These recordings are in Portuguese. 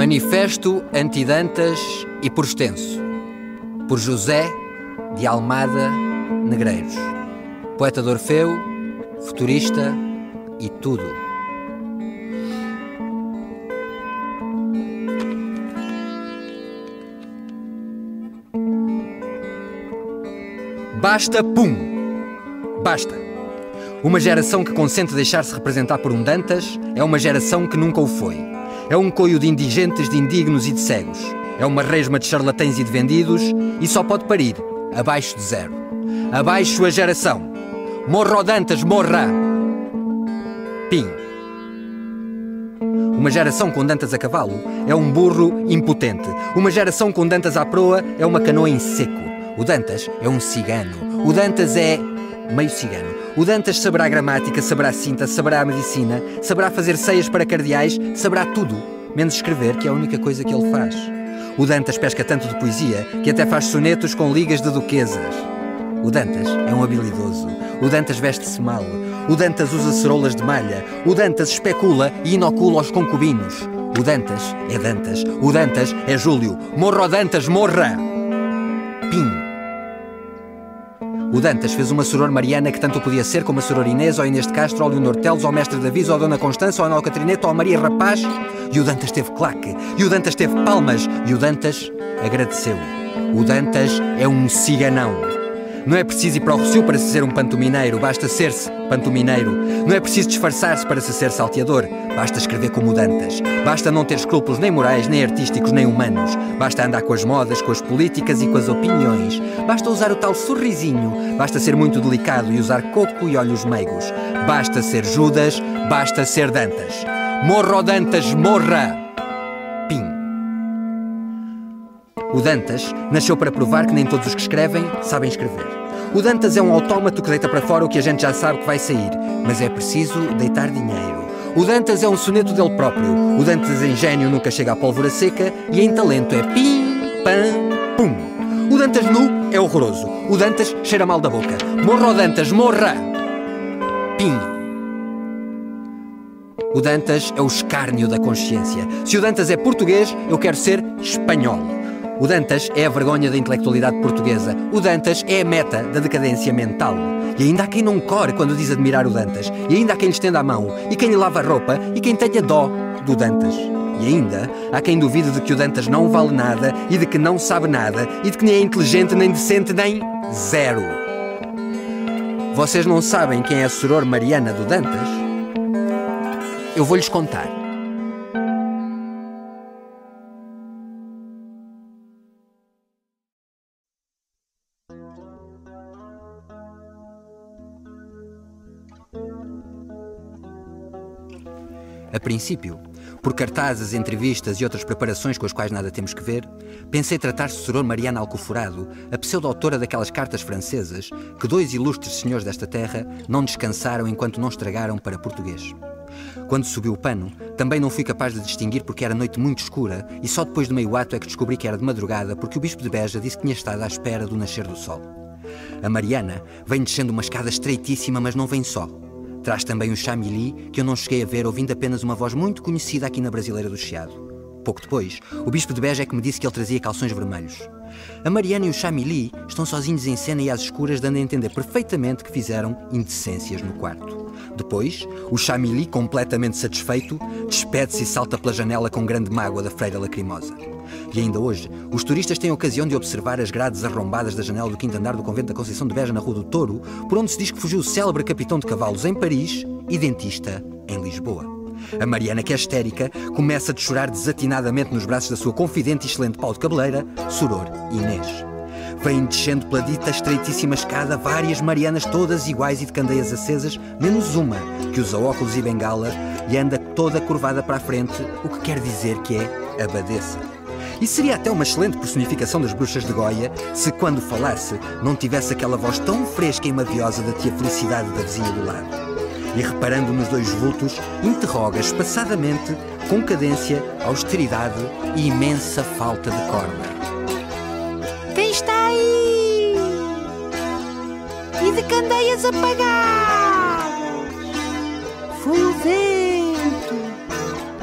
Manifesto anti-Dantas e por extenso, por José de Almada Negreiros, poeta de Orfeu, futurista e tudo. Basta, pum! Basta! Uma geração que consente deixar-se representar por um Dantas é uma geração que nunca o foi. É um coio de indigentes, de indignos e de cegos. É uma resma de charlatães e de vendidos e só pode parir abaixo de zero. Abaixo a geração. Morra o Dantas, morra! Pim. Uma geração com Dantas a cavalo é um burro impotente. Uma geração com Dantas à proa é uma canoa em seco. O Dantas é um cigano. O Dantas é meio cigano. O Dantas saberá gramática, saberá cinta, saberá a medicina, saberá fazer ceias para cardeais, saberá tudo, menos escrever, que é a única coisa que ele faz. O Dantas pesca tanto de poesia que até faz sonetos com ligas de duquesas. O Dantas é um habilidoso. O Dantas veste-se mal. O Dantas usa ceroulas de malha. O Dantas especula e inocula os concubinos. O Dantas é Dantas. O Dantas é Júlio. Morra o Dantas, morra! Pim. O Dantas fez uma soror Mariana que tanto podia ser como a soror Inês, ou Inês de Castro, ou Leonor Teles, ou Mestre Davis, ou Dona Constança, ou Ana Alcatrineta, ou Maria Rapaz. E o Dantas teve claque. E o Dantas teve palmas. E o Dantas agradeceu. O Dantas é um ciganão. Não é preciso ir para o Rossio para se ser um pantomineiro, basta ser-se pantomineiro. Não é preciso disfarçar-se para se ser salteador, basta escrever como o Dantas. Basta não ter escrúpulos nem morais, nem artísticos, nem humanos. Basta andar com as modas, com as políticas e com as opiniões. Basta usar o tal sorrisinho, basta ser muito delicado e usar coco e olhos meigos. Basta ser Judas, basta ser Dantas. Morra o Dantas, morra! Pim. O Dantas nasceu para provar que nem todos os que escrevem sabem escrever. O Dantas é um autómato que deita para fora o que a gente já sabe que vai sair, mas é preciso deitar dinheiro. O Dantas é um soneto dele próprio. O Dantas em gênio nunca chega à pólvora seca e em talento é pim, pam, pum. O Dantas nu é horroroso. O Dantas cheira mal da boca. Morra o Dantas, morra! Pim. O Dantas é o escárnio da consciência. Se o Dantas é português, eu quero ser espanhol. O Dantas é a vergonha da intelectualidade portuguesa. O Dantas é a meta da decadência mental. E ainda há quem não core quando diz admirar o Dantas. E ainda há quem lhe estenda a mão. E quem lhe lava a roupa. E quem tenha dó do Dantas. E ainda há quem duvide de que o Dantas não vale nada. E de que não sabe nada. E de que nem é inteligente, nem decente, nem zero. Vocês não sabem quem é a soror Mariana do Dantas? Eu vou-lhes contar. A princípio, por cartazes, entrevistas e outras preparações com as quais nada temos que ver, pensei tratar-se de soror Mariana Alcoforado, a pseudo-autora daquelas cartas francesas que dois ilustres senhores desta terra não descansaram enquanto não estragaram para português. Quando subiu o pano, também não fui capaz de distinguir porque era noite muito escura e só depois de meio ato é que descobri que era de madrugada porque o bispo de Beja disse que tinha estado à espera do nascer do sol. A Mariana vem descendo uma escada estreitíssima, mas não vem só. Traz também um chamilly que eu não cheguei a ver, ouvindo apenas uma voz muito conhecida aqui na Brasileira do Chiado. Pouco depois, o bispo de Beja é que me disse que ele trazia calções vermelhos. A Mariana e o chamilly estão sozinhos em cena e às escuras, dando a entender perfeitamente que fizeram indecências no quarto. Depois, o chamilly, completamente satisfeito, despede-se e salta pela janela com grande mágoa da freira lacrimosa. E ainda hoje, os turistas têm a ocasião de observar as grades arrombadas da janela do quinto andar do convento da Conceição de Beja, na Rua do Touro, por onde se diz que fugiu o célebre capitão de cavalos em Paris e dentista em Lisboa. A Mariana, que é histérica, começa a chorar desatinadamente nos braços da sua confidente e excelente pau de cabeleira, soror Inês. Vêm descendo pela dita estreitíssima escada várias Marianas todas iguais e de candeias acesas, menos uma, que usa óculos e bengala e anda toda curvada para a frente, o que quer dizer que é abadesa. E seria até uma excelente personificação das bruxas de Goia se, quando falasse, não tivesse aquela voz tão fresca e maviosa da tia Felicidade da vizinha do lado. E reparando nos dois vultos, interroga espaçadamente, com cadência, austeridade e imensa falta de corda. Quem está aí? E de candeias apagadas? Foi o vento.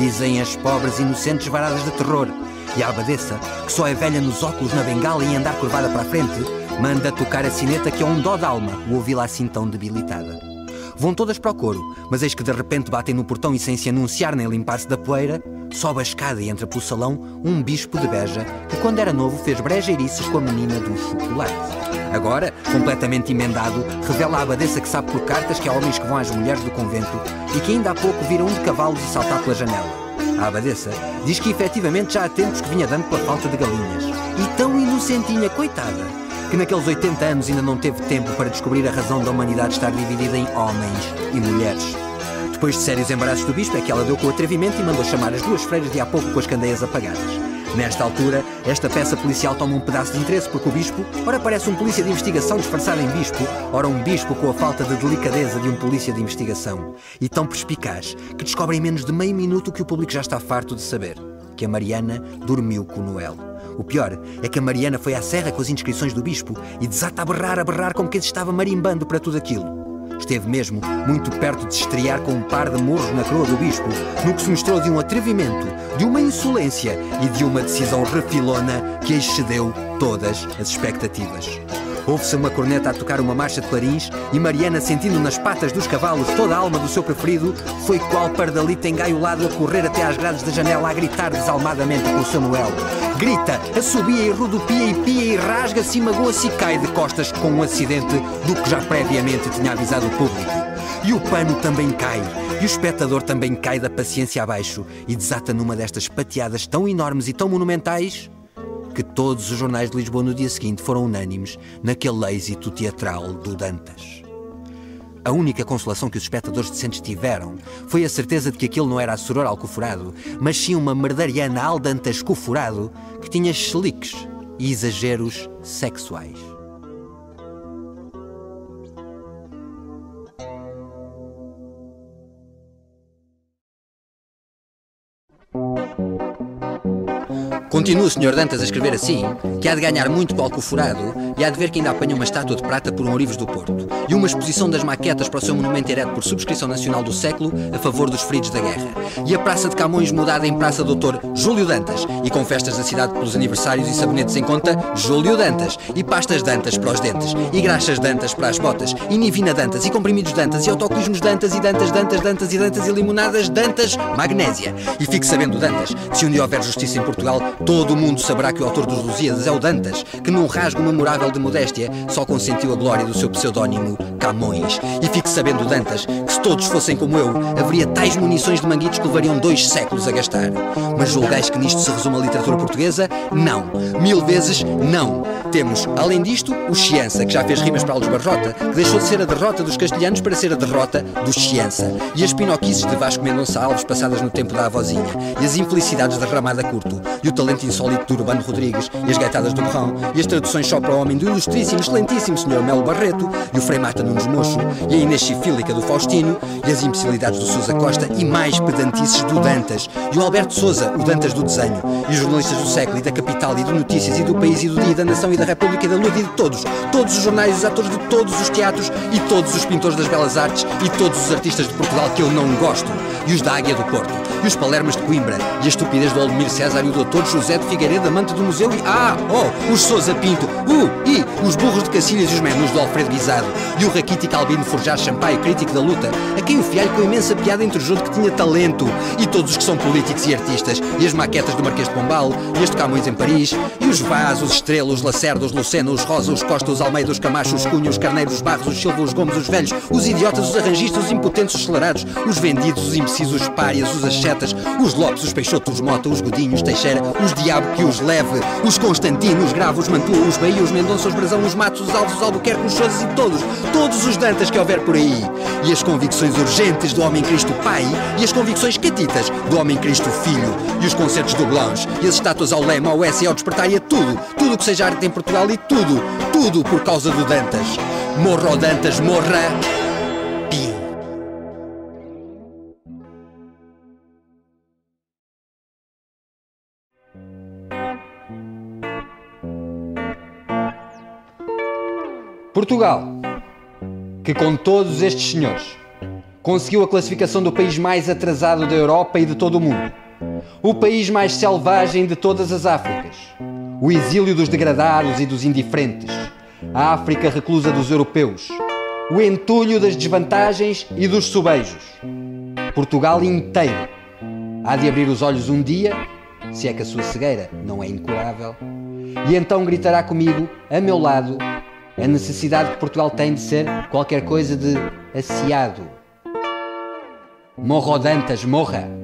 dizem as pobres inocentes varadas de terror. E a abadesa, que só é velha nos óculos, na bengala e andar curvada para a frente, manda tocar a sineta que é um dó d'alma o ouvi-la assim tão debilitada. Vão todas para o coro, mas eis que de repente batem no portão e sem se anunciar nem limpar-se da poeira, sobe a escada e entra pelo salão um bispo de Beja que quando era novo fez brejeirices com a menina do chocolate. Agora, completamente emendado, revela a abadesa que sabe por cartas que há homens que vão às mulheres do convento e que ainda há pouco viram um de cavalos e saltar pela janela. A abadesa diz que efetivamente já há tempos que vinha dando pela falta de galinhas. E tão inocentinha, coitada, que naqueles 80 anos ainda não teve tempo para descobrir a razão da humanidade estar dividida em homens e mulheres. Depois de sérios embaraços do bispo é que ela deu com o atrevimento e mandou chamar as duas freiras de há pouco com as candeias apagadas. Nesta altura, esta peça policial toma um pedaço de interesse porque o bispo, ora parece um polícia de investigação disfarçado em bispo, ora um bispo com a falta de delicadeza de um polícia de investigação. E tão perspicaz que descobre em menos de meio minuto o que o público já está farto de saber: que a Mariana dormiu com o Noel. O pior é que a Mariana foi à serra com as inscrições do bispo e desata a berrar como quem se estava marimbando para tudo aquilo. Esteve mesmo muito perto de estrear com um par de murros na coroa do bispo, no que se mostrou de um atrevimento, de uma insolência e de uma decisão refilona que excedeu todas as expectativas. Houve-se uma corneta a tocar uma marcha de clarins e Mariana, sentindo nas patas dos cavalos toda a alma do seu preferido, foi qual pardalita engaiolado a correr até às grades da janela a gritar desalmadamente com o seu Noel. Grita, assobia e rodopia e pia e rasga-se e magoa-se e cai de costas com um acidente do que já previamente tinha avisado o público. E o pano também cai, e o espectador também cai da paciência abaixo e desata numa destas pateadas tão enormes e tão monumentais que todos os jornais de Lisboa no dia seguinte foram unânimes naquele êxito teatral do Dantas. A única consolação que os espectadores decentes tiveram foi a certeza de que aquilo não era Assuror Alcoforado, mas sim uma merdariana Aldantas Coforado que tinha cheliques e exageros sexuais. Continua o Sr. Dantas a escrever assim, que há de ganhar muito com o Alcoforado e há de ver que ainda apanha uma estátua de prata por um Ourives do Porto e uma exposição das maquetas para o seu monumento ereto por subscrição nacional do século a favor dos feridos da guerra e a Praça de Camões mudada em Praça Doutor Júlio Dantas e com festas da cidade pelos aniversários e sabonetes em conta Júlio Dantas e pastas Dantas para os dentes e graxas Dantas para as botas e nivina Dantas e comprimidos Dantas e autocolismos Dantas e Dantas e limonadas Dantas Magnésia. E fique sabendo, Dantas, que se um dia houver justiça em Portugal, todo o mundo saberá que o autor dos Lusíadas é o Dantas, que num rasgo memorável de modéstia só consentiu a glória do seu pseudónimo Camões. E fique sabendo, Dantas, que se todos fossem como eu, haveria tais munições de manguitos que levariam 2 séculos a gastar. Mas julgais que nisto se resume a literatura portuguesa? Não. 1000 vezes não. Temos, além disto, o Chiança, que já fez rimas para Alves Barrota, que deixou de ser a derrota dos castelhanos para ser a derrota do Chiança. E as pinoquices de Vasco Mendonça Alves passadas no tempo da avózinha. E as infelicidades da Ramada Curto. E o talento insólito de Urbano Rodrigues. E as gaitadas do Berrão. E as traduções só para o homem do ilustríssimo, excelentíssimo Sr. Melo Barreto. E o Frei Mata Nunes Mocho. E a Inês Chifílica do Faustino. E as imbecilidades do Sousa Costa. E mais pedantices do Dantas. E o Alberto Sousa, o Dantas do desenho. E os jornalistas do século e da capital e do Notícias e do País e do Dia e da Nação e da República e da Lua e de todos os jornais, os atores de todos os teatros e todos os pintores das belas artes e todos os artistas de Portugal que eu não gosto, e os da Águia do Porto, e os Palermas de Coimbra, e a estupidez do Aldemir César e o Dr. José de Figueiredo, amante do museu, e os Sousa Pinto, e os burros de Cacilhas e os menus do Alfredo Guisado, e o raquítico Albino Forjar Champaio, crítico da luta, a quem o fialho com imensa piada interjou que tinha talento, e todos os que são políticos e artistas, e as maquetas do Marquês de Pombal, e as de Camões em Paris, e os Vaz, os Estrela, os Lacerda, os Lucena, os Rosa, os Costa, os Almeida, os Camacho, os Cunha, os Carneiro, os Barros, os Silva, os Gomes, os Velhos, os idiotas, os arranjistas, os impotentes, os acelerados, os vendidos, os imbecis, os párias, os ascetas, os Lopes, os Peixoto, os Mota, os Godinho, os Teixeira, os Diabo que os leve, os Constantino, os Gravo, os Mantua, os Bahia, os Mendonça, os Brasão, os Matos, os Alves, os Albuquerque, os Souzas e todos os Dantas que houver por aí. E as convicções urgentes do Homem Cristo Pai e as convicções catitas do Homem Cristo Filho e os concertos do Blanche e as estátuas ao Lema, ao S e ao Despertar e a tudo o que seja arte em Portugal e tudo por causa do Dantas. Morra o Dantas, morra! Pim! Portugal, que com todos estes senhores conseguiu a classificação do país mais atrasado da Europa e de todo o mundo, O país mais selvagem de todas as Áfricas. O exílio dos degradados e dos indiferentes. A África reclusa dos europeus. O entulho das desvantagens e dos sobejos. Portugal inteiro há de abrir os olhos um dia, se é que a sua cegueira não é incurável, e então gritará comigo, a meu lado, a necessidade que Portugal tem de ser qualquer coisa de aciado. Morra, Dantas, morra!